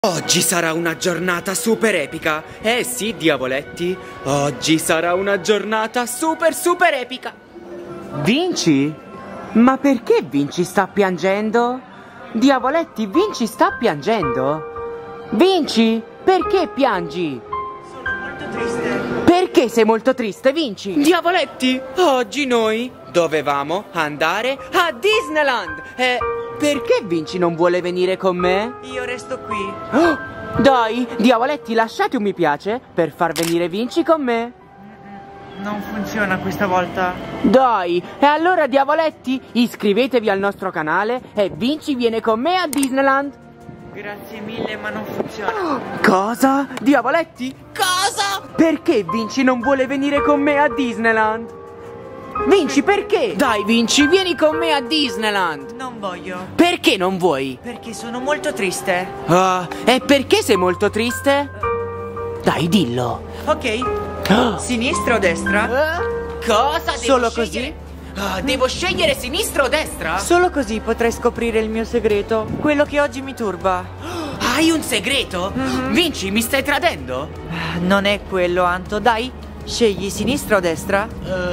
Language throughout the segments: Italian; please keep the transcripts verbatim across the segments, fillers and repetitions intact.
Oggi sarà una giornata super epica. Eh sì, diavoletti, oggi sarà una giornata super super epica. Vinci? Ma perché Vinci sta piangendo? Diavoletti, Vinci sta piangendo? Vinci, perché piangi? Sono molto triste. Perché sei molto triste, Vinci? Diavoletti, oggi noi dovevamo andare a Disneyland. E perché Vinci non vuole venire con me? Io resto qui. Oh, dai, diavoletti, lasciate un mi piace per far venire Vinci con me. Non funziona questa volta. Dai, e allora diavoletti, iscrivetevi al nostro canale e Vinci viene con me a Disneyland. Grazie mille, ma non funziona. Oh, cosa? Diavoletti? Cosa? Perché Vinci non vuole venire con me a Disneyland? Vinci, perché? Dai, Vinci, vieni con me a Disneyland. Non voglio. Perché non vuoi? Perché sono molto triste. Ah, e perché sei molto triste? Dai, dillo. Ok. Ah. Sinistra o destra? Cosa? Devo Solo scegliere? Ah, devo scegliere sinistra o destra? Solo così potrei scoprire il mio segreto. Quello che oggi mi turba. Hai un segreto? Mm-hmm. Vinci, mi stai tradendo? Non è quello, Anto. Dai, scegli sinistra o destra?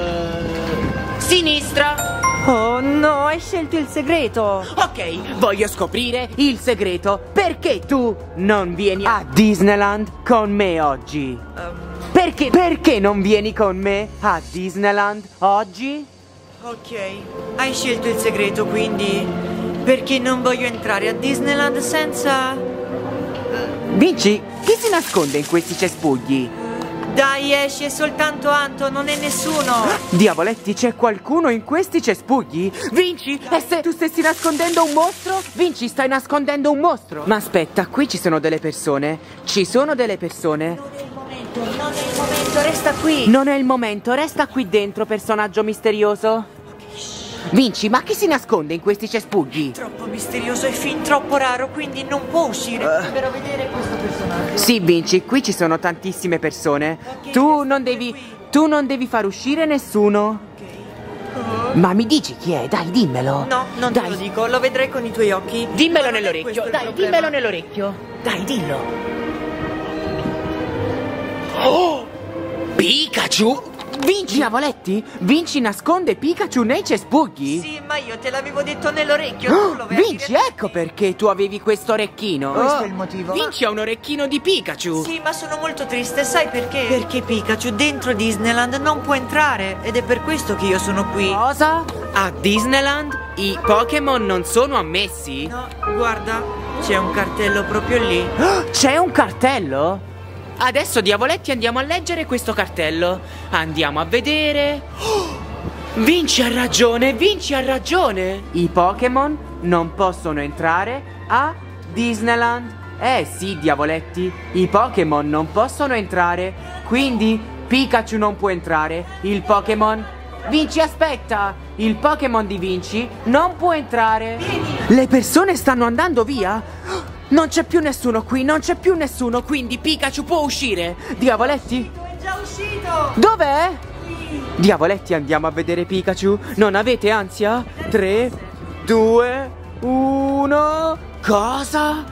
Uh, sinistra. Oh no, hai scelto il segreto. Ok, voglio scoprire il segreto. Perché tu non vieni a Disneyland con me oggi? Um, Perché? Perché non vieni con me a Disneyland oggi? ok, hai scelto il segreto, quindi perché non voglio entrare a Disneyland senza... Vinci, chi si nasconde in questi cespugli? Dai, esci, è soltanto Anto, non è nessuno. Diavoletti, c'è qualcuno in questi cespugli? Vinci, e se tu stessi nascondendo un mostro? Vinci, stai nascondendo un mostro. Ma aspetta, qui ci sono delle persone. Ci sono delle persone. Non è il momento, non è il momento, resta qui. Non è il momento, resta qui dentro, personaggio misterioso. Vinci, ma chi si nasconde in questi cespugli? Troppo misterioso e fin troppo raro, quindi non può uscire. Desidero vedere questo personaggio. Sì, Vinci, qui ci sono tantissime persone. Ok, Tu resta non pure devi... qui. Tu non devi far uscire nessuno. Ok. Ma mi dici chi è? Dai, dimmelo. No, non Dai. te lo dico, lo vedrai con i tuoi occhi. Dimmelo Ma non è nell'orecchio, questo il dai, problema. dimmelo nell'orecchio. Dai, dillo. Oh! Pikachu? Vinci! Diavoletti? Vinci nasconde Pikachu nei cespugli? Sì, ma io te l'avevo detto nell'orecchio. Oh, tu lo vai a Vinci, dire- ecco perché tu avevi questo orecchino. Questo Oh, è il motivo. Vinci ha un orecchino di Pikachu. Sì, ma sono molto triste, sai perché? Perché Pikachu dentro Disneyland non può entrare ed è per questo che io sono qui. Cosa? A Disneyland i Pokémon non sono ammessi? No, guarda, c'è un cartello proprio lì. Oh, c'è un cartello? Adesso, diavoletti, andiamo a leggere questo cartello. Andiamo a vedere. Oh, Vinci ha ragione, Vinci ha ragione. I Pokémon non possono entrare a Disneyland. Eh sì, diavoletti, i Pokémon non possono entrare. Quindi Pikachu non può entrare. Il Pokémon... Vinci, aspetta! Il Pokémon di Vinci non può entrare. Le persone stanno andando via? Non c'è più nessuno qui, non c'è più nessuno, quindi Pikachu può uscire. Diavoletti? È già uscito! Dov'è? Diavoletti, andiamo a vedere Pikachu. Non avete ansia? tre, due, uno... Cosa?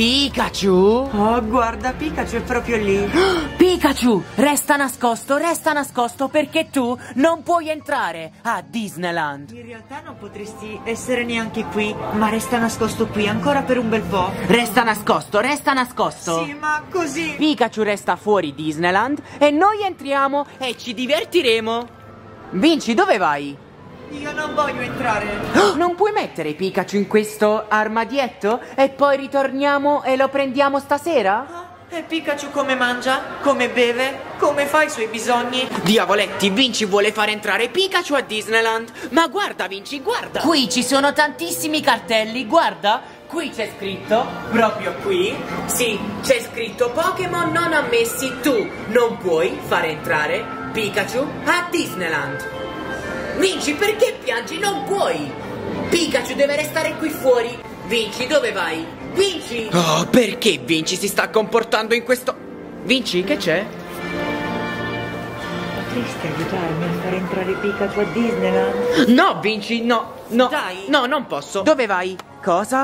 Pikachu? Oh, guarda, Pikachu è proprio lì. Pikachu, resta nascosto, resta nascosto perché tu non puoi entrare a Disneyland. In realtà non potresti essere neanche qui, ma resta nascosto qui ancora per un bel po'. Resta nascosto, resta nascosto. Sì, ma così. Pikachu resta fuori Disneyland e noi entriamo e ci divertiremo. Vinci, dove vai? Io non voglio entrare. Non puoi mettere Pikachu in questo armadietto e poi ritorniamo e lo prendiamo stasera? E Pikachu come mangia? Come beve? Come fa i suoi bisogni? Diavoletti, Vinci vuole far entrare Pikachu a Disneyland. Ma guarda, Vinci, guarda. Qui ci sono tantissimi cartelli, guarda. Qui c'è scritto, proprio qui, sì, c'è scritto Pokémon non ammessi, tu non puoi far entrare Pikachu a Disneyland. Vinci, perché piangi? Non puoi! Pikachu deve restare qui fuori! Vinci, dove vai? Vinci! Oh, perché Vinci si sta comportando in questo... Vinci, che c'è? Potresti aiutarmi a far entrare Pikachu a Disneyland? No, Vinci, no, no. Dai. No, non posso. Dove vai? Cosa?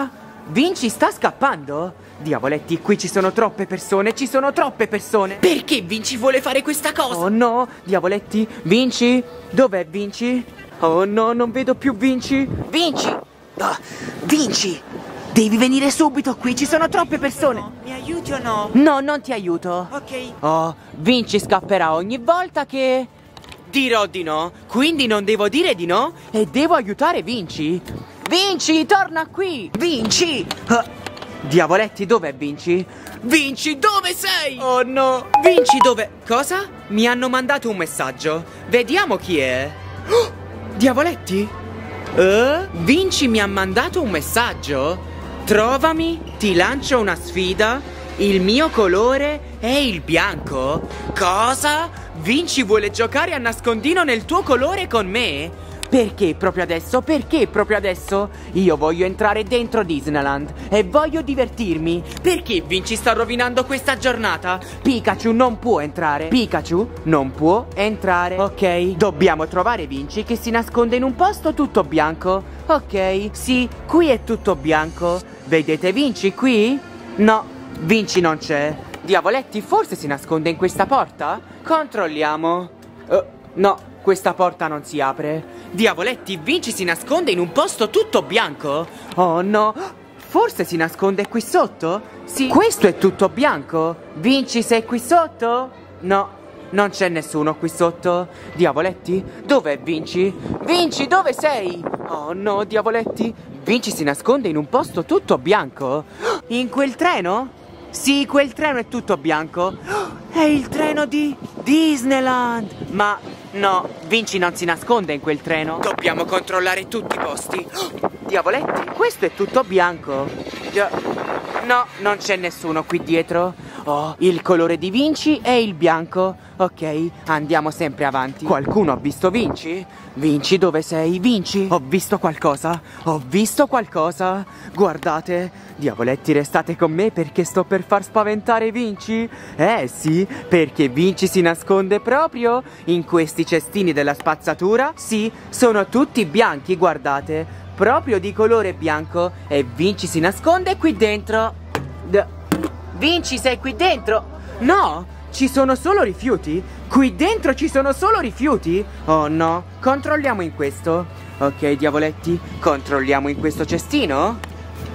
Vinci sta scappando? Diavoletti, qui ci sono troppe persone, ci sono troppe persone. Perché Vinci vuole fare questa cosa? Oh no, diavoletti, Vinci? Dov'è Vinci? Oh no, non vedo più Vinci. Vinci! Oh, Vinci! Devi venire subito qui, ci sono troppe persone. No, mi aiuti o no? No, non ti aiuto. Ok. Oh, Vinci scapperà ogni volta che... dirò di no, quindi non devo dire di no e devo aiutare Vinci. Vinci, torna qui! Vinci! Uh, diavoletti, dov'è Vinci? Vinci, dove sei? Oh no! Vinci, dove... Cosa? Mi hanno mandato un messaggio. Vediamo chi è. Oh, diavoletti? Uh, Vinci mi ha mandato un messaggio. Trovami, ti lancio una sfida. Il mio colore è il bianco. Cosa? Vinci vuole giocare a nascondino nel tuo colore con me? Perché proprio adesso? Perché proprio adesso? Io voglio entrare dentro Disneyland e voglio divertirmi. Perché Vinci sta rovinando questa giornata? Pikachu non può entrare. Pikachu non può entrare. Ok, dobbiamo trovare Vinci che si nasconde in un posto tutto bianco. Ok, sì, qui è tutto bianco. Vedete Vinci qui? No, Vinci non c'è. Diavoletti, forse si nasconde in questa porta? Controlliamo. Uh, no, questa porta non si apre. Diavoletti, Vinci si nasconde in un posto tutto bianco. Oh no, forse si nasconde qui sotto? Sì, questo è tutto bianco. Vinci, sei qui sotto? No, non c'è nessuno qui sotto. Diavoletti, dov'è Vinci? Vinci, dove sei? Oh no, diavoletti, Vinci si nasconde in un posto tutto bianco. In quel treno? Sì, quel treno è tutto bianco. È il treno di Disneyland. Ma no, Vinci non si nasconde in quel treno. Dobbiamo controllare tutti i posti. Diavoletti, questo è tutto bianco. No, non c'è nessuno qui dietro. Oh, il colore di Vinci è il bianco. Ok, andiamo sempre avanti. Qualcuno ha visto Vinci? Vinci, dove sei? Vinci? Ho visto qualcosa. Ho visto qualcosa. Guardate. Diavoletti, restate con me perché sto per far spaventare Vinci. Eh sì, perché Vinci si nasconde proprio in questi cestini della spazzatura. Sì, sono tutti bianchi, guardate. Proprio di colore bianco. E Vinci si nasconde qui dentro. D- Vinci, sei qui dentro? No, ci sono solo rifiuti. Qui dentro ci sono solo rifiuti. Oh no, controlliamo in questo. Ok, diavoletti, controlliamo in questo cestino.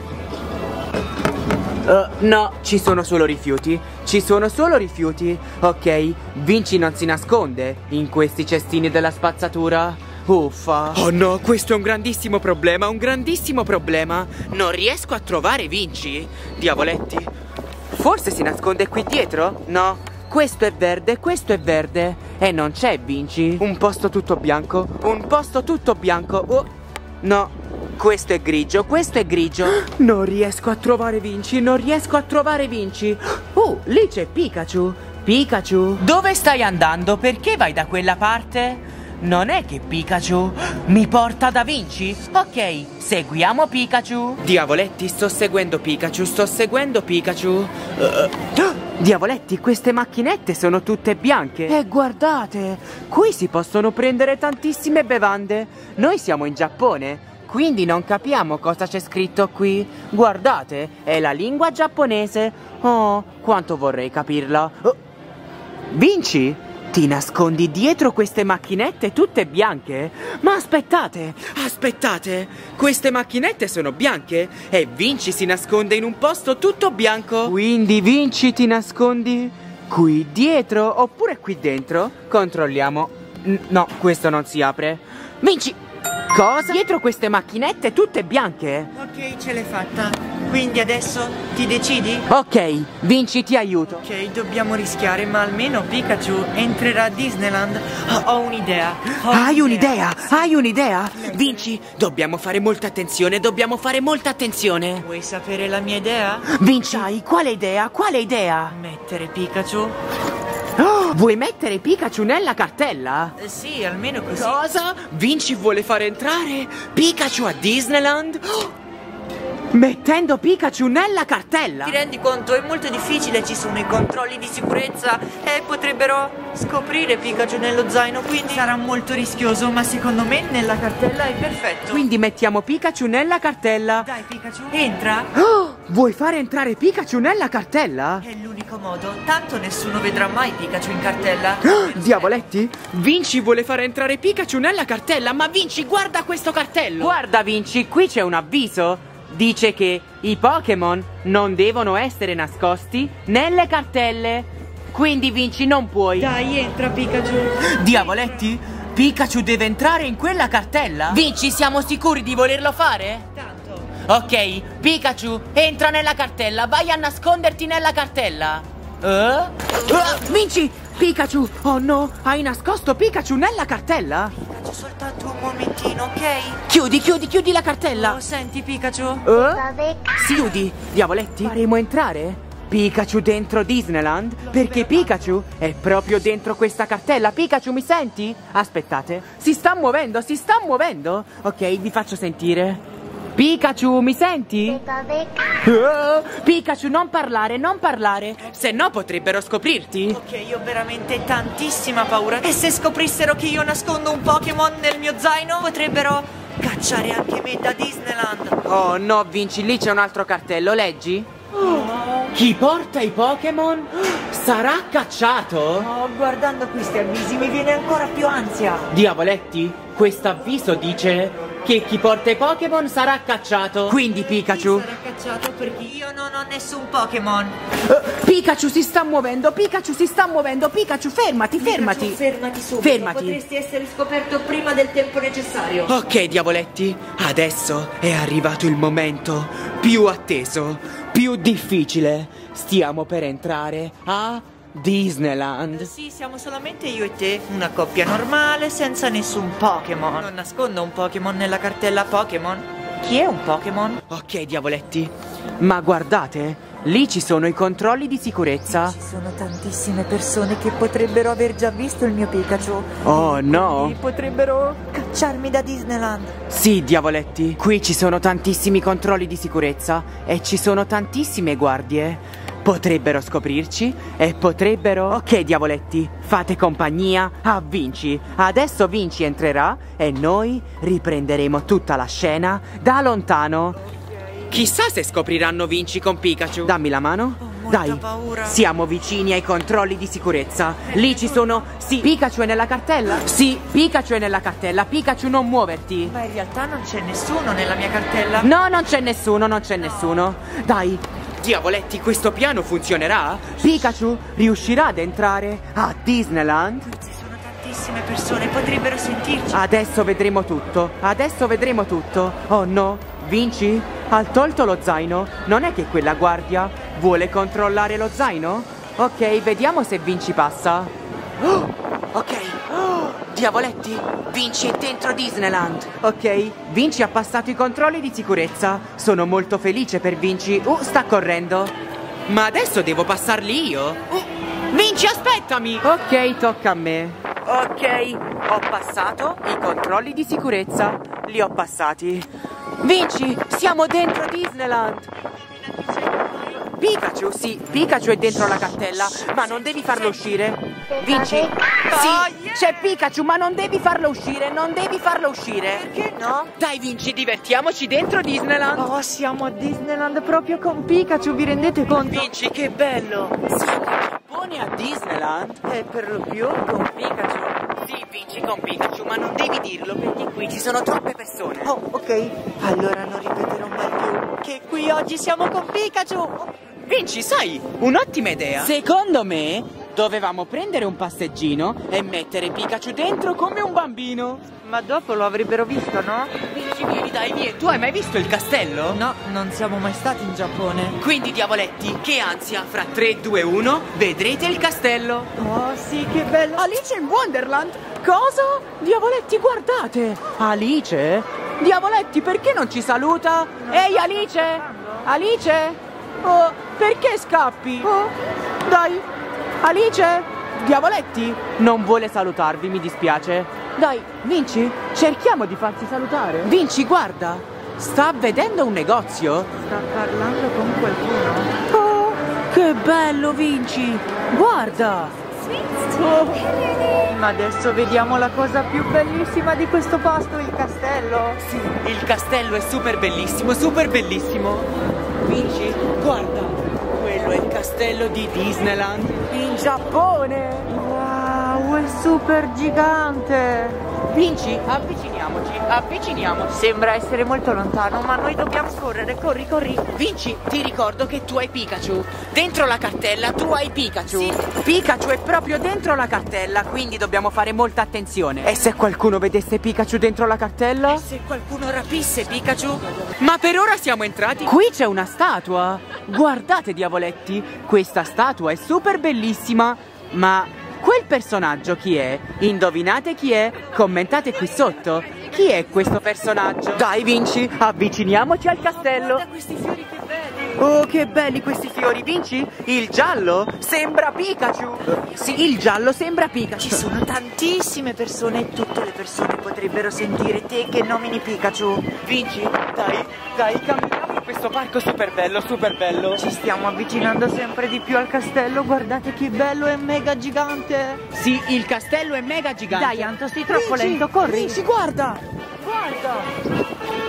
Uh, no, ci sono solo rifiuti. Ci sono solo rifiuti. Ok, Vinci non si nasconde in questi cestini della spazzatura. Uffa. Oh no, questo è un grandissimo problema, un grandissimo problema. Non riesco a trovare Vinci. Diavoletti, forse si nasconde qui dietro? No, questo è verde, questo è verde. E non c'è Vinci. Un posto tutto bianco, un posto tutto bianco. Oh, no, questo è grigio, questo è grigio. Non riesco a trovare Vinci, non riesco a trovare Vinci. Oh, lì c'è Pikachu. Pikachu, dove stai andando? Perché vai da quella parte? Non è che Pikachu mi porta da Vinci? Ok, seguiamo Pikachu. Diavoletti, sto seguendo Pikachu, sto seguendo Pikachu. uh, Diavoletti, queste macchinette sono tutte bianche. E guardate, qui si possono prendere tantissime bevande. Noi siamo in Giappone, quindi non capiamo cosa c'è scritto qui. Guardate, è la lingua giapponese. Oh, quanto vorrei capirla. oh. Vinci? Ti nascondi dietro queste macchinette tutte bianche? Ma aspettate, aspettate, queste macchinette sono bianche e Vinci si nasconde in un posto tutto bianco. Quindi Vinci ti nascondi qui dietro oppure qui dentro? Controlliamo. N- no, questo non si apre. Vinci, cosa? Dietro queste macchinette tutte bianche? Ok, ce l'hai fatta. Quindi adesso ti decidi? Ok, Vinci, ti aiuto. Ok, dobbiamo rischiare, ma almeno Pikachu entrerà a Disneyland. Oh, ho un'idea. Ho Hai un'idea? Hai un'idea? Vinci, dobbiamo fare molta attenzione, dobbiamo fare molta attenzione. Vuoi sapere la mia idea? Vinci, hai quale idea? Quale idea? Mettere Pikachu. Oh, vuoi mettere Pikachu nella cartella? Eh, sì, almeno così. Cosa? Vinci vuole fare entrare Pikachu a Disneyland? Oh, Mettendo Pikachu nella cartella? Ti rendi conto? È molto difficile, ci sono i controlli di sicurezza e potrebbero scoprire Pikachu nello zaino, quindi sarà molto rischioso, ma secondo me nella cartella è perfetto. Quindi mettiamo Pikachu nella cartella. Dai Pikachu, entra. Oh, vuoi fare entrare Pikachu nella cartella? È l'unico modo, tanto nessuno vedrà mai Pikachu in cartella. Oh, diavoletti, Vinci vuole fare entrare Pikachu nella cartella, ma Vinci, guarda questo cartello. Guarda Vinci, qui c'è un avviso. Dice che i Pokémon non devono essere nascosti nelle cartelle. Quindi Vinci, non puoi. Dai, entra Pikachu. Diavoletti, Pikachu deve entrare in quella cartella? Vinci, siamo sicuri di volerlo fare? Tanto. Ok, Pikachu, entra nella cartella. Vai a nasconderti nella cartella. Eh? Uh, Vinci, Pikachu, oh no, hai nascosto Pikachu nella cartella? Pikachu, soltanto un momentino, ok? Chiudi, chiudi, chiudi la cartella. Oh, senti Pikachu. Eh? Si chiudi, diavoletti. Faremo entrare Pikachu dentro Disneyland? Perché Pikachu è proprio dentro questa cartella. Pikachu, mi senti? Aspettate, si sta muovendo, si sta muovendo. Ok, vi faccio sentire. Pikachu, mi senti? Oh, Pikachu, non parlare, non parlare, se no potrebbero scoprirti. Ok, io ho veramente tantissima paura. E se scoprissero che io nascondo un Pokémon nel mio zaino, potrebbero cacciare anche me da Disneyland. Oh no, Vinci, lì c'è un altro cartello, leggi? Oh. Chi porta i Pokémon sarà cacciato. Oh, guardando questi avvisi mi viene ancora più ansia. Diavoletti, questo avviso dice che chi porta i Pokémon sarà cacciato. Quindi Pikachu sarà cacciato perché io non ho nessun Pokémon. uh, Pikachu si sta muovendo, Pikachu si sta muovendo. Pikachu, fermati, fermati. Pikachu, fermati subito. Fermati. Potresti essere scoperto prima del tempo necessario. Ok, diavoletti, adesso è arrivato il momento più atteso, più difficile. Stiamo per entrare a Disneyland. Sì, siamo solamente io e te, una coppia normale senza nessun Pokémon. Non nascondo un Pokémon nella cartella Pokémon. Chi è un Pokémon? Ok, diavoletti, ma guardate, lì ci sono i controlli di sicurezza. Ci sono tantissime persone che potrebbero aver già visto il mio Pikachu. Oh no! Quindi potrebbero cacciarmi da Disneyland. Sì, diavoletti, qui ci sono tantissimi controlli di sicurezza e ci sono tantissime guardie. Potrebbero scoprirci e potrebbero... Ok, diavoletti, fate compagnia a Vinci. Adesso Vinci entrerà e noi riprenderemo tutta la scena da lontano. Chissà se scopriranno Vinci con Pikachu. Dammi la mano. Ho molta Dai, paura. siamo vicini ai controlli di sicurezza. Lì ci sono... Sì, Pikachu è nella cartella? Sì, Pikachu è nella cartella. Pikachu, non muoverti. Ma in realtà non c'è nessuno nella mia cartella. No, non c'è nessuno, non c'è nessuno. Dai, diavoletti, questo piano funzionerà? Pikachu riuscirà ad entrare a Disneyland? Ci sono tantissime persone, potrebbero sentirci. Adesso vedremo tutto, adesso vedremo tutto. Oh no, Vinci? Ha tolto lo zaino? Non è che quella guardia vuole controllare lo zaino? Ok, vediamo se Vinci passa. Oh, ok. Oh, diavoletti, Vinci è dentro Disneyland. Ok, Vinci ha passato i controlli di sicurezza. Sono molto felice per Vinci. Uh, sta correndo. Ma adesso devo passarli io? Uh, Vinci, aspettami! Ok, tocca a me. Ok, ho passato i controlli di sicurezza. Li ho passati. Vinci, siamo dentro Disneyland. Pikachu, sì, Pikachu è dentro la cartella, ma non devi farlo uscire. Vinci? Sì, c'è Pikachu, ma non devi farlo uscire, non devi farlo uscire. Perché no? Dai Vinci, divertiamoci dentro Disneyland. Oh, siamo a Disneyland proprio con Pikachu, vi rendete conto? Vinci, che bello. Siamo in Giappone a Disneyland. E per lo più con Pikachu. Sì, Vinci, con Pikachu, ma non devi dirlo perché qui ci sono troppe persone. Oh, ok. Allora non ripeterò mai più che qui oggi siamo con Pikachu. Vinci, sai, un'ottima idea. Secondo me dovevamo prendere un passeggino e mettere Pikachu dentro come un bambino. Ma dopo lo avrebbero visto, no? Vinci, vieni, dai, vieni. Tu hai mai visto il castello? No, non siamo mai stati in Giappone. Quindi, diavoletti, che ansia. Fra tre, due, uno, vedrete il castello. Oh, sì, che bello. Alice in Wonderland? Cosa? Diavoletti, guardate. Alice? Diavoletti, perché non ci saluta? Ehi, Alice? Alice? Oh, perché scappi? Oh, dai, Alice? Diavoletti? Non vuole salutarvi, mi dispiace. Dai, Vinci, cerchiamo di farsi salutare. Vinci, guarda, sta vedendo un negozio? Sta parlando con qualcuno. Oh, che bello, Vinci! Guarda! Oh, ma adesso vediamo la cosa più bellissima di questo posto, il castello. Sì, il castello è super bellissimo, super bellissimo. Vinci, guarda, quello è il castello di Disneyland in Giappone. Wow, è super gigante. Vinci, avviciniamoci, avviciniamoci. Sembra essere molto lontano, ma noi dobbiamo correre. Corri, corri. Vinci, ti ricordo che tu hai Pikachu. Dentro la cartella tu hai Pikachu. Sì. Pikachu è proprio dentro la cartella, quindi dobbiamo fare molta attenzione. E se qualcuno vedesse Pikachu dentro la cartella? E se qualcuno rapisse Pikachu? Ma per ora siamo entrati. Qui c'è una statua. Guardate, diavoletti, questa statua è super bellissima. Ma quel personaggio chi è? Indovinate chi è? Commentate qui sotto. Chi è questo personaggio? Dai, Vinci, avviciniamoci al castello. Guarda questi fiori che belli. Oh, che belli questi fiori, Vinci. Il giallo sembra Pikachu. Sì, il giallo sembra Pikachu. Ci sono tantissime persone e tutte le persone potrebbero sentire te che nomini Pikachu. Vinci, dai, dai, camminiamo in questo parco super bello, super bello. Ci stiamo avvicinando sempre di più al castello. Guardate che bello, è mega gigante. Sì, il castello è mega gigante. Dai, Anto, sei troppo Vinci, lento, corri. Vinci, guarda. Guarda.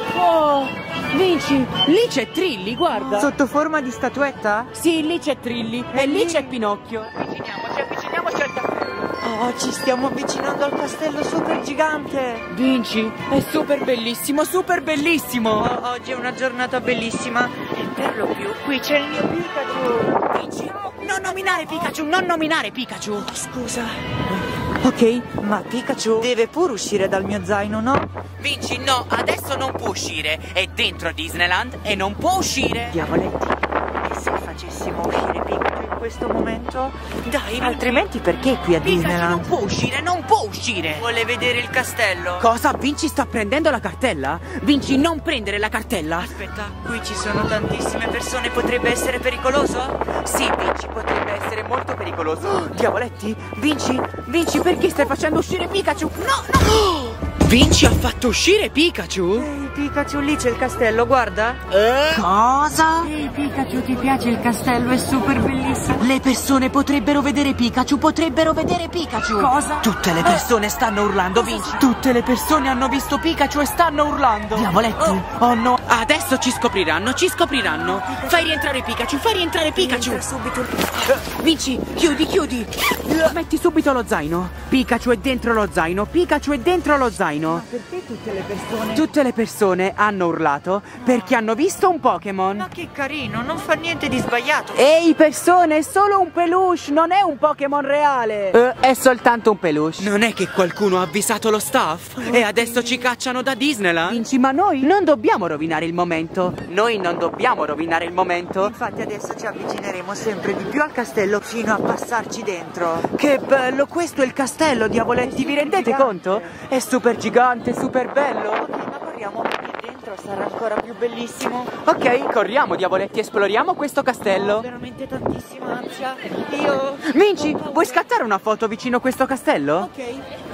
Oh, Vinci, lì c'è Trilli, guarda. Sotto forma di statuetta? Sì, lì c'è Trilli e, E lì lì c'è Pinocchio. Avviciniamoci, avviciniamoci al castello. Oh, ci stiamo avvicinando al castello super gigante. Vinci, è super bellissimo, super bellissimo. Oh, oggi è una giornata bellissima. E per lo più qui c'è il mio Pikachu. Vinci, non nominare Pikachu, non nominare Pikachu. Oh, scusa. Ok, Ma Pikachu deve pure uscire dal mio zaino, no? Vinci, no, adesso non può uscire. È dentro Disneyland e non può uscire. Diavoletti, e se facessimo uscire Pikachu in questo momento? Dai, Altrimenti perché qui a Pikachu non Disneyland? può uscire, non può uscire. Vuole vedere il castello? Cosa? Vinci sta prendendo la cartella? Vinci, non prendere la cartella. Aspetta, qui ci sono tantissime persone, potrebbe essere pericoloso? Sì, Vinci, potrebbe essere molto pericoloso. Oh, diavoletti, Vinci, Vinci, perché stai facendo uscire Pikachu? No, no! Vinci ha fatto uscire Pikachu? Ehi Pikachu, lì c'è il castello, guarda. Eh? Cosa? Ehi Pikachu, ti piace il castello? È super bellissimo. Le persone potrebbero vedere Pikachu, potrebbero vedere Pikachu. Cosa? Tutte le persone stanno urlando, Vinci. Tutte le persone hanno visto Pikachu e stanno urlando. Diavoletti. Oh, oh no. Adesso ci scopriranno, ci scopriranno. Fai rientrare Pikachu, fai rientrare Pikachu. Entra subito. Vinci, chiudi, chiudi. Metti subito lo zaino. Pikachu è dentro lo zaino, Pikachu è dentro lo zaino. Ma perché tutte le persone? Tutte le persone hanno urlato perché hanno visto un Pokémon. Ma che carino, non fa niente di sbagliato. Ehi persone, è solo un peluche, non è un Pokémon reale. Eh, è soltanto un peluche. Non è che qualcuno ha avvisato lo staff e adesso ci cacciano da Disneyland? Vinci, ma noi non dobbiamo rovinare il momento. Noi non dobbiamo rovinare il momento. Infatti adesso ci avvicineremo sempre di più al castello fino a passarci dentro. Che bello, questo è il castello, diavoletti, vi rendete gigante. conto? È super gigante, super bello. Ok, ma corriamo perché dentro sarà ancora più bellissimo. Ok, corriamo, diavoletti, esploriamo questo Ho castello. veramente tantissima ansia. Io... Vinci, vuoi scattare una foto vicino a questo castello? Ok.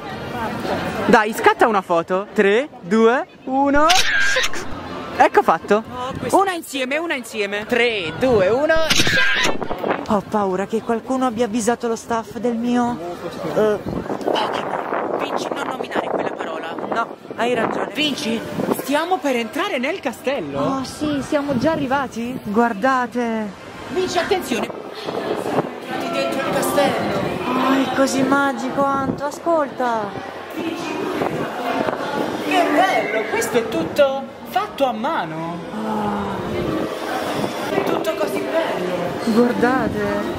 Dai, scatta una foto. tre, due, uno. Ecco fatto. Oh, questo... Una insieme, una insieme. tre, due, uno. Ho paura che qualcuno abbia avvisato lo staff del mio... Uh, Pokémon. Vinci, non nominare quella parola. No, hai ragione. Vinci, stiamo per entrare nel castello. Oh sì, siamo già arrivati? Guardate. Vinci, attenzione. Siamo entrati dentro il castello. Oh, è così magico, Anto, ascolta. Che bello, questo è tutto fatto a mano. Oh, È tutto così bello. guardate.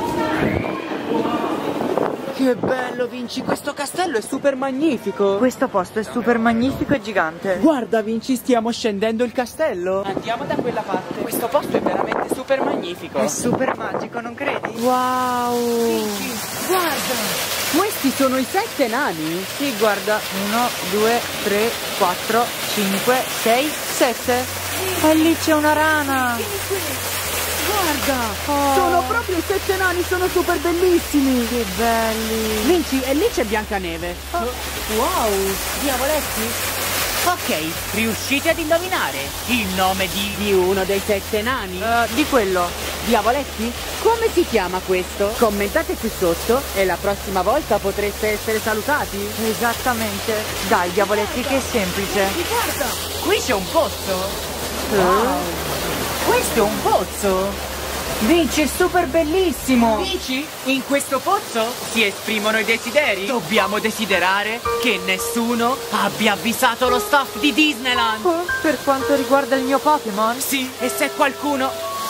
Che bello, Vinci, questo castello è super magnifico. Questo posto è super magnifico e gigante. Guarda, Vinci, stiamo scendendo il castello. Andiamo da quella parte. Questo posto è veramente super magnifico. È super magico, non credi? Wow. Vinci, guarda. Questi sono i sette nani? Sì, guarda. Uno, due, tre, quattro, cinque, sei, sette. E lì c'è una rana. Guarda, Oh. sono proprio i sette nani, sono super bellissimi. Che belli. Vinci, e lì c'è Biancaneve. Oh. Wow, diavoletti. Ok, riuscite ad indovinare il nome di, di uno dei sette nani? Uh, di quello. Diavoletti? Come si chiama questo? Commentate qui sotto e la prossima volta potreste essere salutati. Esattamente. Dai, Diavoletti, che è semplice. Guarda, qui c'è un pozzo. Uh. Wow. Questo è un pozzo. Vinci, è super bellissimo! Vinci? In questo pozzo si esprimono i desideri. Dobbiamo desiderare che nessuno abbia avvisato lo staff di Disneyland. Oh, per quanto riguarda il mio Pokémon? Sì, e se qualcuno...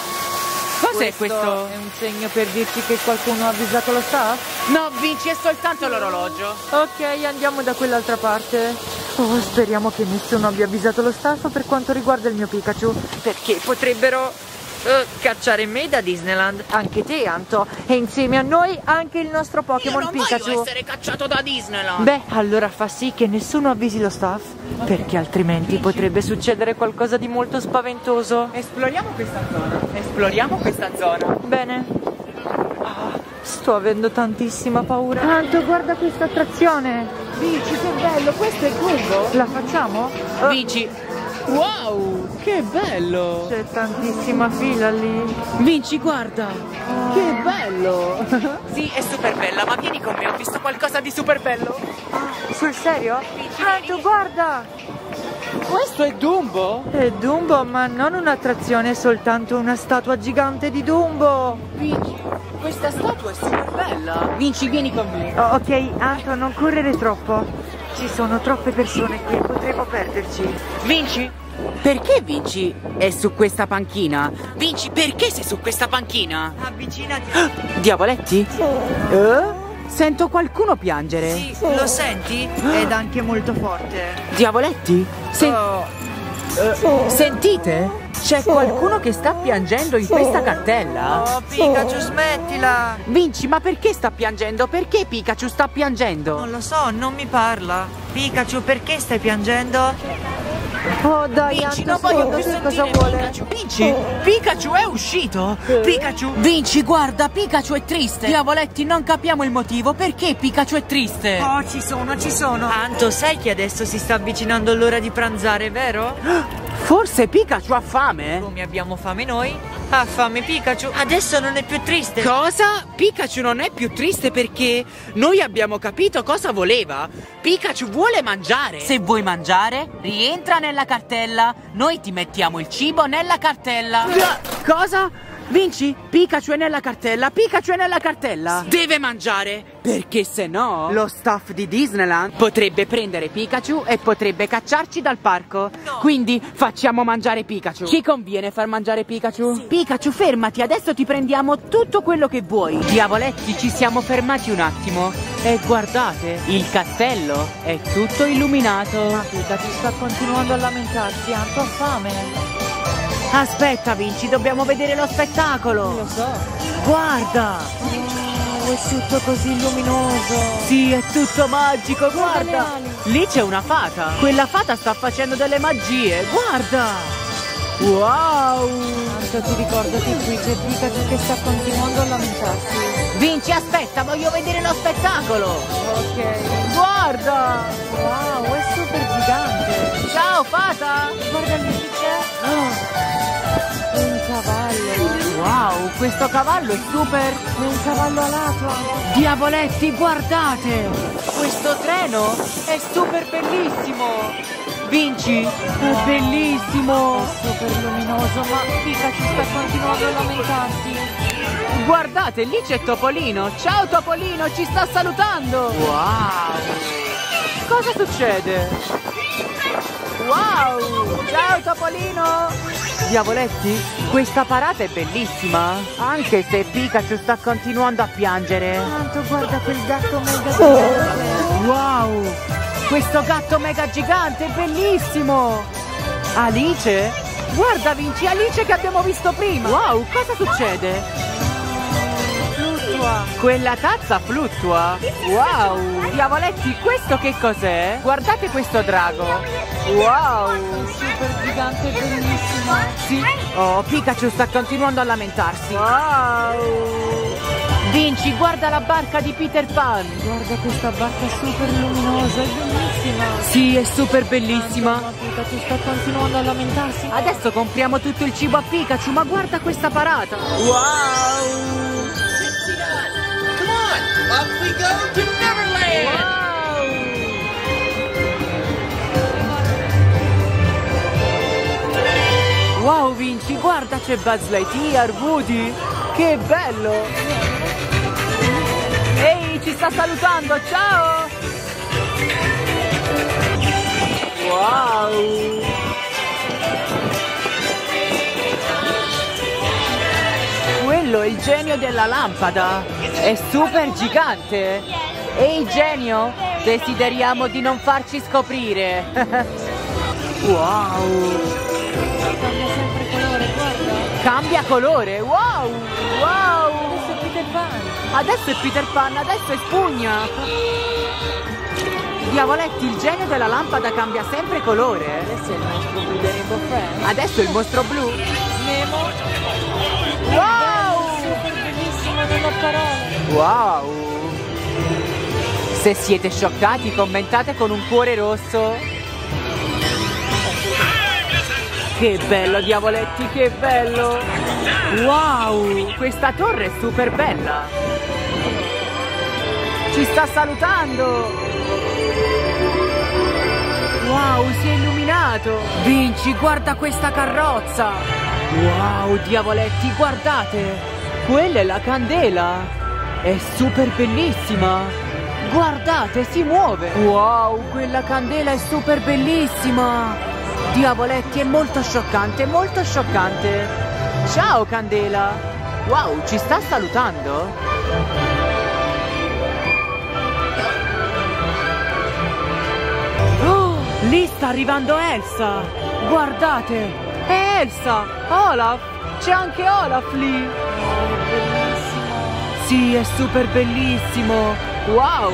Cos'è questo? Questo è un segno per dirci che qualcuno ha avvisato lo staff? No, Vinci, è soltanto l'orologio. Ok, andiamo da quell'altra parte. Oh, speriamo che nessuno abbia avvisato lo staff per quanto riguarda il mio Pikachu. Perché potrebbero... Uh, cacciare me da Disneyland, anche te Anto, e insieme a noi anche il nostro Pokémon Io non Pikachu. voglio essere cacciato da Disneyland. Beh, allora fa sì che nessuno avvisi lo staff, perché altrimenti potrebbe succedere qualcosa di molto spaventoso. Esploriamo questa zona. Esploriamo questa zona. Bene. Ah, sto avendo tantissima paura. Anto, guarda questa attrazione. Vinci, che bello, questo è Dumbo. La facciamo? Uh, Vinci. Wow, che bello. C'è tantissima fila lì. Vinci, guarda. Oh. Che bello. Sì, è super bella, ma vieni con me, ho visto qualcosa di super bello. Sul serio? Anto, guarda. Questo è Dumbo? È Dumbo, ma non un'attrazione, è soltanto una statua gigante di Dumbo. Vinci, questa statua è super bella. Vinci, vieni con me. Oh, ok, Anto, non correre troppo. Ci sono troppe persone qui, potremo perderci. Vinci? Perché Vinci è su questa panchina? Vinci, perché sei su questa panchina? Avvicinati. Diavoletti? Eh? Sento qualcuno piangere. Sì, lo senti? Ed anche molto forte. Diavoletti? Se... Oh. Uh, sentite? C'è qualcuno che sta piangendo in questa cartella? Oh, Pikachu, smettila! Vinci, ma perché sta piangendo? Perché Pikachu sta piangendo? Non lo so, non mi parla. Pikachu, perché stai piangendo? Oh, dai, Vinci, Anto, non voglio più secondo te cosa sentire vuole? Pikachu. Vinci, Pikachu è uscito. Pikachu. Vinci, guarda, Pikachu è triste. Diavoletti, non capiamo il motivo. Perché Pikachu è triste? Oh, ci sono, ci sono. Anto, sai che adesso si sta avvicinando l'ora di pranzare, vero? Forse Pikachu ha fame? Come abbiamo fame noi? Ha fame Pikachu? Adesso non è più triste. Cosa? Pikachu non è più triste perché noi abbiamo capito cosa voleva. Pikachu vuole mangiare. Se vuoi mangiare, rientra nella cartella. Noi ti mettiamo il cibo nella cartella. Cosa? Vinci? Pikachu è nella cartella. Pikachu è nella cartella. Sì. Deve mangiare. Perché se no lo staff di Disneyland potrebbe prendere Pikachu e potrebbe cacciarci dal parco. No. Quindi facciamo mangiare Pikachu. Ci conviene far mangiare Pikachu? Sì. Pikachu, fermati, adesso ti prendiamo tutto quello che vuoi. Diavoletti, ci siamo fermati un attimo. E guardate, il castello è tutto illuminato. Ma Pikachu sta continuando a lamentarsi. Anto ha fame. Aspetta, Vinci, dobbiamo vedere lo spettacolo. Lo so. Guarda. Oh, è tutto così luminoso. Sì, è tutto magico, guarda. Guarda. Lì c'è una fata. Quella fata sta facendo delle magie. Guarda. Wow. Anto, ti ricordati qui c'è Pikachu che sta continuando a lamentarsi. Vinci, aspetta, voglio vedere lo spettacolo. Ok. Guarda. Wow, è super gigante. Ciao, fata. Guarda lì chi c'è. Oh. Un cavallo. Wow, questo cavallo è super. È un cavallo alato. Diavoletti, guardate. Questo treno è super bellissimo. Vinci, è bellissimo. È super luminoso, ma Pikachu sta continuando a lamentarsi. Guardate, lì c'è Topolino. Ciao Topolino, ci sta salutando. Wow. Cosa succede? Wow. Ciao Topolino. Diavoletti, questa parata è bellissima. Anche se Pikachu sta continuando a piangere. Tanto guarda quel gatto mega gigante. Wow. Questo gatto mega gigante è bellissimo. Alice? Guarda Vinci, Alice che abbiamo visto prima. Wow, cosa succede? Fluttua. Quella tazza fluttua? Wow! Diavoletti, questo che cos'è? Guardate questo drago! Wow! Super gigante e bellissimo. Sì! Oh, Pikachu sta continuando a lamentarsi! Wow! Vinci, guarda la barca di Peter Pan. Guarda questa barca super luminosa, è bellissima. Sì, è super bellissima. Ma Pikachu sta continuando a lamentarsi. Adesso compriamo tutto il cibo a Pikachu, ma guarda questa parata. Wow! Come on, up we go to Neverland! Wow Vinci, guarda c'è Buzz Lightyear, Woody, che bello! Ehi, ci sta salutando, ciao! Wow! Quello è il genio della lampada, è super gigante! Ehi genio, desideriamo di non farci scoprire! Wow! Cambia sempre colore, guarda. Cambia colore, wow, wow. Adesso è Peter Pan. Adesso è Peter Pan, adesso è spugna. Diavoletti, il genio della lampada cambia sempre colore. Adesso è il nostro Blue the Rainbow Friend. Adesso è il mostro blu. Nemo. Wow. Super bellissimo, non ho parole. Wow. Se siete scioccati, commentate con un cuore rosso. Che bello Diavoletti, che bello! Wow, questa torre è super bella! Ci sta salutando! Wow, si è illuminato! Vinci, guarda questa carrozza! Wow, Diavoletti, guardate! Quella è la candela! È super bellissima! Guardate, si muove! Wow, quella candela è super bellissima! Diavoletti, è molto scioccante, molto scioccante. Ciao Candela. Wow, ci sta salutando? Oh, lì sta arrivando Elsa. Guardate, è Elsa. Olaf, c'è anche Olaf lì. Oh, è bellissimo. Sì, è super bellissimo. Wow.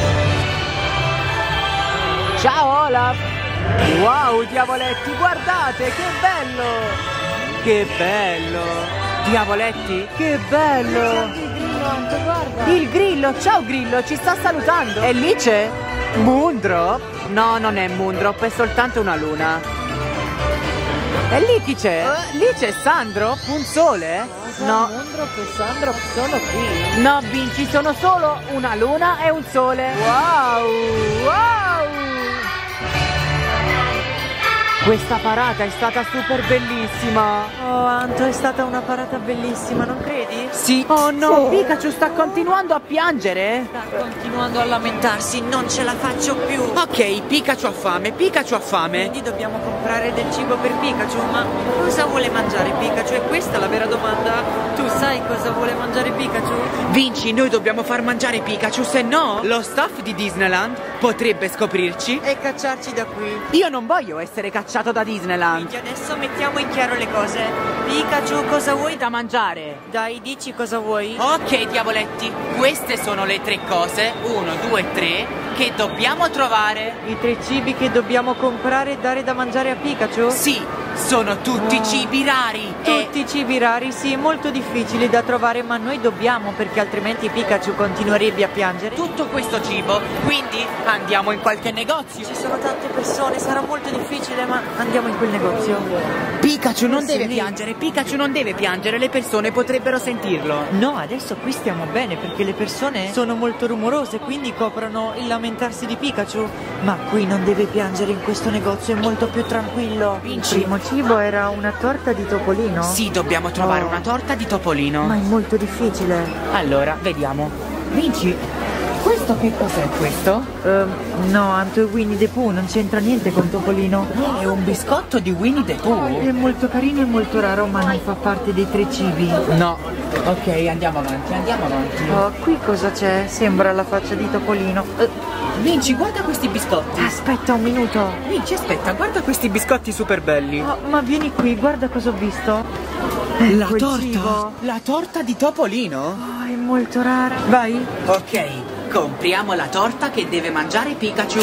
Ciao Olaf. Wow, Diavoletti, guardate, che bello! Che bello! Diavoletti, che bello! C'è anche il grillo, anche, guarda! Il grillo, ciao grillo, ci sta salutando! E lì c'è Moondrop? No, non è Moondrop, è soltanto una luna. E lì chi c'è? Lì c'è Sandro? Un sole? No. Moondrop e Sandro sono qui. No, Vinci, sono solo una luna e un sole. Wow! Wow! Questa parata è stata super bellissima. Oh, Anto, è stata una parata bellissima, non credi? Sì. Oh no, Pikachu sta continuando a piangere. Sta continuando a lamentarsi, non ce la faccio più. Ok, Pikachu ha fame, Pikachu ha fame. Quindi dobbiamo comprare del cibo per Pikachu, ma cosa vuole mangiare Pikachu? È questa la vera domanda. Tu sai cosa vuole mangiare Pikachu? Vinci, noi dobbiamo far mangiare Pikachu, se no lo staff di Disneyland potrebbe scoprirci E cacciarci da qui. Io non voglio essere cacciato da Disneyland. Quindi adesso mettiamo in chiaro le cose. Pikachu, cosa vuoi Da mangiare. Dai, dici cosa vuoi. Ok, Diavoletti, queste sono le tre cose, uno, due, tre, che dobbiamo trovare. I tre cibi che dobbiamo comprare e dare da mangiare a Pikachu? Sì, sono tutti Wow. cibi rari. e- Tutti i cibi rari, sì, molto difficili da trovare, ma noi dobbiamo, perché altrimenti Pikachu continuerebbe a piangere. tutto questo cibo, quindi andiamo in qualche negozio. Ci sono tante persone, sarà molto difficile, ma andiamo in quel negozio. Pikachu non Forse deve lì. piangere, Pikachu non deve piangere, le persone potrebbero sentirlo. No, adesso qui stiamo bene, perché le persone sono molto rumorose, quindi coprono il lamentarsi di Pikachu. Ma qui non deve piangere, in questo negozio è molto più tranquillo. Vinci. Il primo cibo era una torta di topolino? Sì, dobbiamo trovare Oh. una torta di topolino. Ma è molto difficile. Allora, vediamo. Vinci, questo che cos'è questo? Ehm, no, Anto e Winnie the Pooh non c'entra niente con topolino. È un biscotto di Winnie the Pooh. È molto carino e molto raro, ma non fa parte dei tre cibi. No. Ok, andiamo avanti, andiamo avanti. Oh, qui cosa c'è? Sembra la faccia di topolino. Eh, Vinci, guarda questi biscotti. aspetta un minuto. Vinci, aspetta, guarda questi biscotti super belli. Oh, ma vieni qui, guarda cosa ho visto. La Quel torta. cibo. La torta di topolino? Oh, è molto rara. Vai. Ok, compriamo la torta che deve mangiare Pikachu.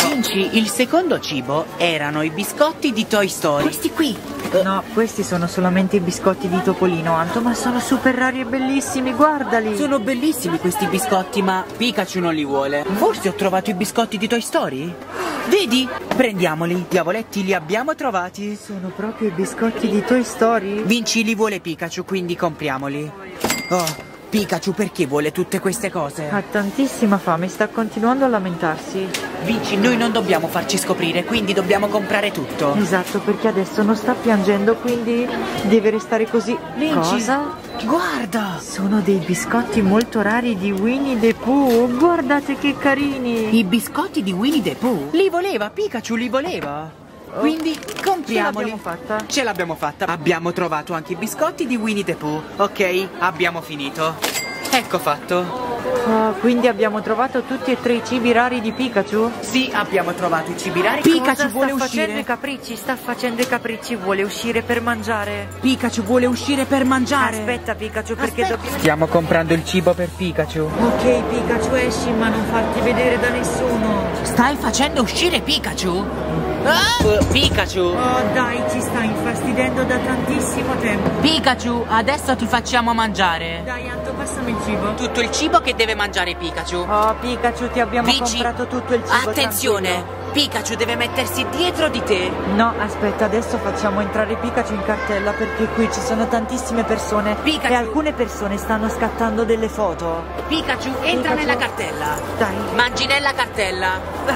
Vinci, il secondo cibo erano i biscotti di Toy Story. Questi qui. No, questi sono solamente i biscotti di Topolino, Anto, ma sono super rari e bellissimi, guardali. Sono bellissimi questi biscotti, ma Pikachu non li vuole. Forse ho trovato i biscotti di Toy Story? Vedi? Prendiamoli, diavoletti, li abbiamo trovati. Sono proprio i biscotti di Toy Story? Vinci li vuole Pikachu, quindi compriamoli. Oh, Pikachu perché vuole tutte queste cose? Ha tantissima fame, sta continuando a lamentarsi. Vinci, noi non dobbiamo farci scoprire, quindi dobbiamo comprare tutto. Esatto, perché adesso non sta piangendo, quindi deve restare così. Vinci, cosa? Guarda! Sono dei biscotti molto rari di Winnie the Pooh. Guardate che carini! I biscotti di Winnie the Pooh? Li voleva, Pikachu li voleva. Quindi compriamoli. Ce l'abbiamo fatta. Ce l'abbiamo fatta. Abbiamo trovato anche i biscotti di Winnie the Pooh. Ok, abbiamo finito. Ecco fatto. Oh, quindi abbiamo trovato tutti e tre i cibi rari di Pikachu? Sì, abbiamo trovato i cibi rari. Pikachu vuole sta uscire. Sta facendo i capricci, sta facendo i capricci, vuole uscire per mangiare. Pikachu vuole uscire per mangiare. Aspetta Pikachu, perché Aspetta. dobbiamo... Stiamo comprando il cibo per Pikachu. Ok Pikachu, esci, ma non farti vedere da nessuno. Stai facendo uscire Pikachu? Ah! Uh, Pikachu! Oh dai, ci stai infastidendo da tantissimo tempo. Pikachu, adesso ti facciamo mangiare. Dai Anto, passami il cibo. Tutto il cibo che deve mangiare Pikachu. Oh Pikachu, ti abbiamo Vinci. comprato tutto il cibo. Attenzione, tranquillo. Pikachu deve mettersi dietro di te. No, aspetta, adesso facciamo entrare Pikachu in cartella, perché qui ci sono tantissime persone. Pikachu. E alcune persone stanno scattando delle foto. Pikachu, entra Pikachu. nella cartella. Dai. Mangi nella cartella.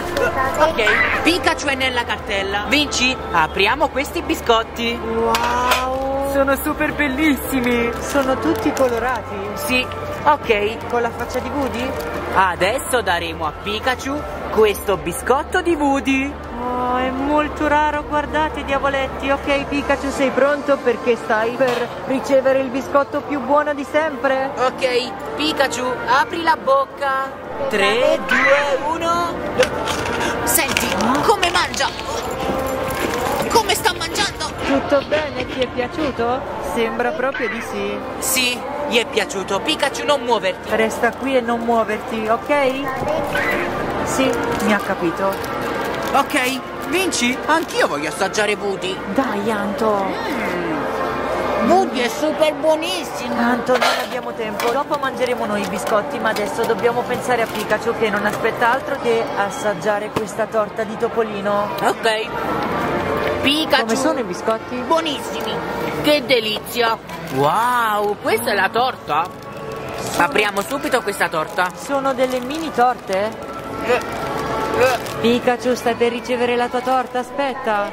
Ok, Pikachu è nella cartella. Vinci, apriamo questi biscotti. Wow, sono super bellissimi. Sono tutti colorati. Sì, ok. Con la faccia di Woody? Adesso daremo a Pikachu questo biscotto di Woody. Oh, è molto raro, guardate diavoletti. Ok Pikachu, sei pronto? Perché stai per ricevere il biscotto più buono di sempre. Ok, Pikachu, apri la bocca. tre, due, uno. Senti, come mangia? Come sta mangiando? Tutto bene? Ti è piaciuto? Sembra proprio di sì. Sì, gli è piaciuto. Pikachu, non muoverti. Resta qui e non muoverti, ok? Sì, mi ha capito. Ok, Vinci, anch'io voglio assaggiare Woody. Dai Anto. Woody è super buonissimo. Anto, non abbiamo tempo. Dopo mangeremo noi i biscotti, ma adesso dobbiamo pensare a Pikachu, che non aspetta altro che assaggiare questa torta di Topolino. Ok. Pikachu. Come sono i biscotti? Buonissimi. Che delizia. Wow, questa è la torta? Apriamo subito questa torta. Sono delle mini torte? Eh, eh. Pikachu, stai per ricevere la tua torta, aspetta.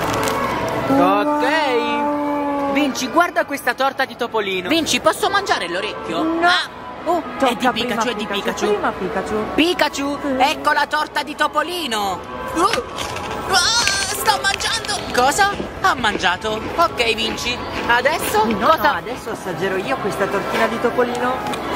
Ok. Vinci, guarda questa torta di Topolino. Vinci, posso mangiare l'orecchio? No. Ah. Oh, è di Tocca Pikachu, prima è di Pikachu. Prima Pikachu. Pikachu, ecco la torta di Topolino. Uh. Ah, sto mangiando. Cosa? Ha mangiato. Ok, Vinci. Adesso? No, cosa? no, adesso assaggerò io questa tortina di Topolino.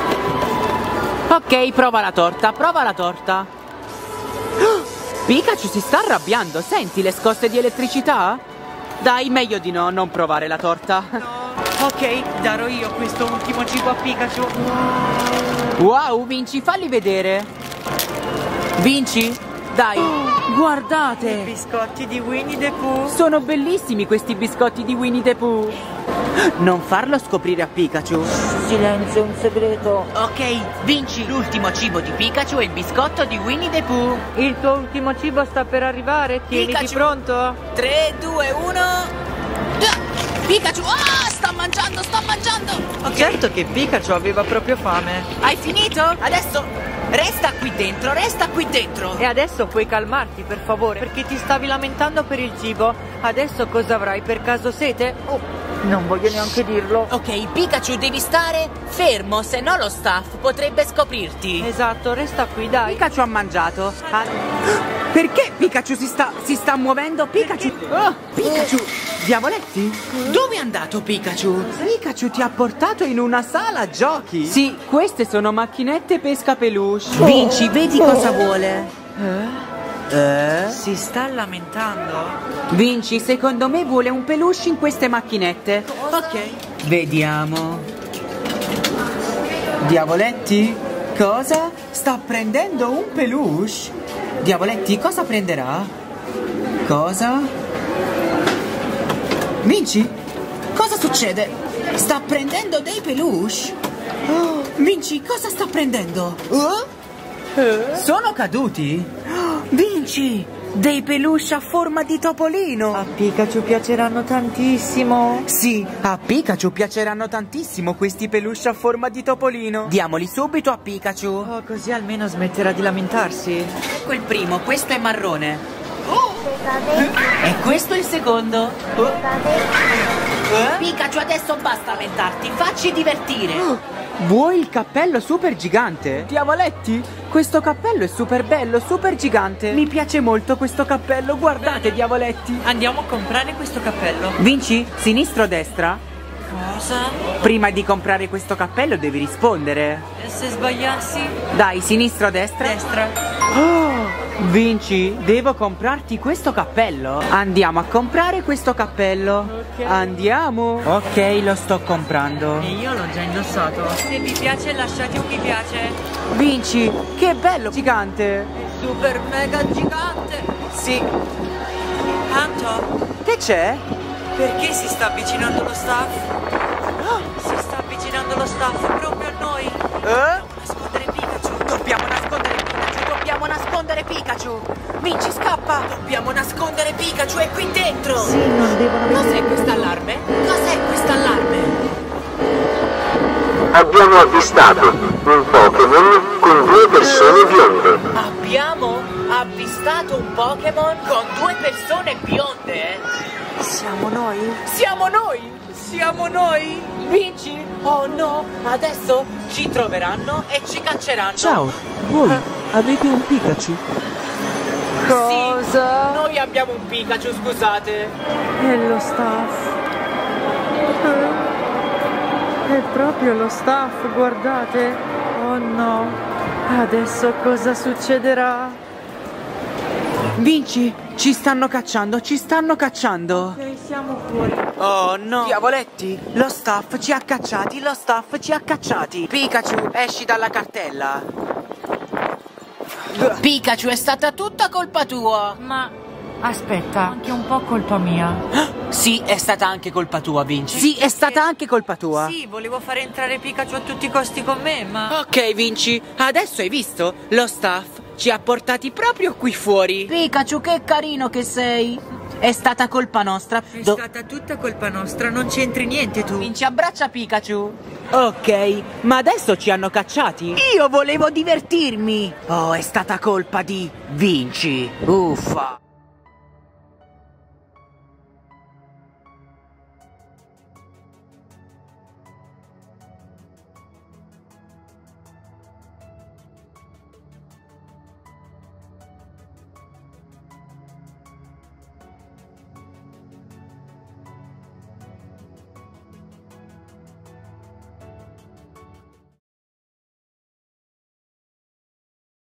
Ok, prova la torta, prova la torta. Pikachu si sta arrabbiando, senti le scosse di elettricità? Dai, meglio di no, non provare la torta. No. Ok, darò io questo ultimo cibo a Pikachu. Wow, Vinci, falli vedere. Vinci, dai, I guardate. biscotti di Winnie the Pooh. Sono bellissimi questi biscotti di Winnie the Pooh. Non farlo scoprire a Pikachu. Silenzio, un segreto. Ok, Vinci, l'ultimo cibo di Pikachu è il biscotto di Winnie the Pooh. Il tuo ultimo cibo sta per arrivare, tieniti Pikachu. pronto? tre, due, uno. Pikachu, ah, sta mangiando, sta mangiando. Ok, Certo che Pikachu aveva proprio fame. hai finito? Adesso resta qui dentro, resta qui dentro. E adesso puoi calmarti, per favore, perché ti stavi lamentando per il cibo. Adesso cosa avrai? Per caso sete? Oh, non voglio neanche dirlo. Ok, Pikachu, devi stare fermo, se no lo staff potrebbe scoprirti. Esatto, resta qui, dai. Pikachu ha mangiato. Ah, perché Pikachu si sta, si sta muovendo? Pikachu! Oh, Pikachu! Diavoletti? Dove è andato Pikachu? Pikachu ti ha portato in una sala giochi. Sì, queste sono macchinette pesca peluche. Vinci, vedi cosa vuole. Eh? Eh? Si sta lamentando? Vinci, secondo me vuole un peluche in queste macchinette. Ok. Vediamo. Diavoletti? Cosa? Sta prendendo un peluche? Diavoletti, cosa prenderà? Cosa? Vinci? Cosa succede? Sta prendendo dei peluche? Oh, Vinci, cosa sta prendendo? Oh? Sono caduti? Oh, Vinci! Dei peluche a forma di topolino! A Pikachu piaceranno tantissimo. Sì, a Pikachu piaceranno tantissimo questi peluche a forma di topolino. Diamoli subito a Pikachu. Oh, così almeno smetterà di lamentarsi. Ecco il primo, questo è marrone. E questo è il secondo. Pikachu, adesso basta lamentarti, facci divertire. Vuoi il cappello super gigante? Diavoletti, questo cappello è super bello, super gigante. Mi piace molto questo cappello, guardate. Bene. Diavoletti. Andiamo a comprare questo cappello. Vinci, sinistra o destra? Cosa? Prima di comprare questo cappello devi rispondere. E se sbagliassi? Dai, sinistra o destra? Destra. Oh, Vinci, devo comprarti questo cappello. Andiamo a comprare questo cappello. Ok. Andiamo. Ok, lo sto comprando. E io l'ho già indossato. Se vi piace lasciate un mi piace. Vinci, che bello gigante. Super mega gigante. Sì. Anto, Che c'è? perché si sta avvicinando lo staff? Si sta avvicinando lo staff proprio a noi. Eh? Nascondere Pikachu. Dobbiamo nascondere Pikachu, dobbiamo nascondere Pikachu. Vinci, scappa. Dobbiamo nascondere Pikachu, è qui dentro. Sì, non devono Cos'è vedere. questa allarme? Cos'è questa allarme? Abbiamo avvistato un Pokémon con due persone bionde. Abbiamo avvistato un Pokémon con due persone bionde? Siamo noi? Siamo noi! Siamo noi! Vinci? Oh no! Adesso ci troveranno e ci cacceranno! Ciao, voi avete un Pikachu? Cosa? Noi abbiamo un Pikachu, scusate! È lo staff. È proprio lo staff, guardate. Oh no. Adesso cosa succederà? Vinci, ci stanno cacciando, ci stanno cacciando! Ok, siamo fuori. Oh no! Diavoletti, lo staff ci ha cacciati, lo staff ci ha cacciati! Pikachu, esci dalla cartella! Pikachu, è stata tutta colpa tua! Ma aspetta, anche un po' colpa mia. Sì, è stata anche colpa tua, Vinci. Sì, è stata anche colpa tua. Sì, volevo fare entrare Pikachu a tutti i costi con me, ma... Ok, Vinci, adesso hai visto? Lo staff ci ha portati proprio qui fuori. Pikachu, che carino che sei. È stata colpa nostra. È Do- stata tutta colpa nostra, non c'entri niente tu. Vinci, abbraccia Pikachu. Ok, ma adesso ci hanno cacciati. Io volevo divertirmi. Oh, è stata colpa di Vinci. Uffa.